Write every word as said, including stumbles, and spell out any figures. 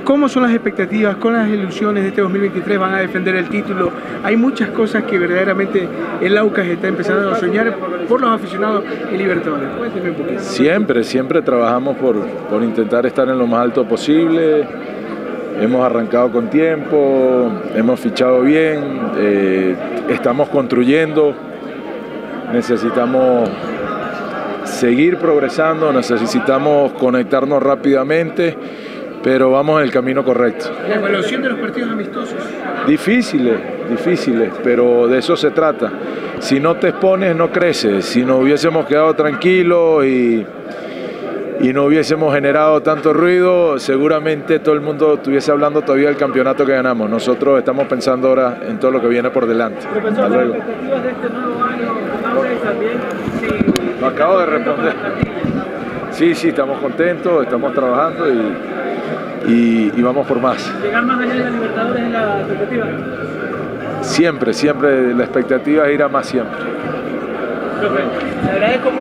¿Cómo son las expectativas, con las ilusiones de este dos mil veintitrés? ¿Van a defender el título? Hay muchas cosas que verdaderamente el Aucas está empezando a soñar por los aficionados y Libertadores. Cuénteme un poquito. Siempre, siempre trabajamos por, por intentar estar en lo más alto posible. Hemos arrancado con tiempo, hemos fichado bien, eh, estamos construyendo, necesitamos seguir progresando, necesitamos conectarnos rápidamente, pero vamos en el camino correcto. La evaluación de los partidos amistosos. Difíciles, difíciles, pero de eso se trata. Si no te expones, no creces. Si nos hubiésemos quedado tranquilos y, y no hubiésemos generado tanto ruido, seguramente todo el mundo estuviese hablando todavía del campeonato que ganamos. Nosotros estamos pensando ahora en todo lo que viene por delante. Profesor, las expectativas de este nuevo año, ahora y también, sí, lo acabo de responder. Sí, sí, estamos contentos, estamos trabajando y, y, y vamos por más. ¿Llegar más allá de la Libertadores es la expectativa? Siempre, siempre, la expectativa es ir a más siempre. Profe, le agradezco.